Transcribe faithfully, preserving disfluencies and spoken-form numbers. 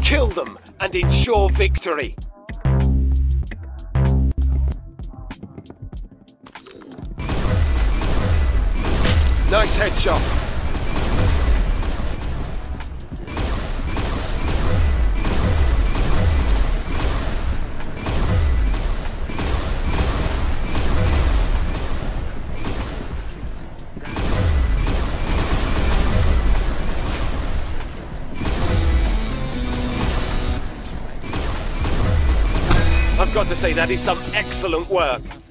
Kill them and ensure victory. Nice headshot. I've got to say, that is some excellent work.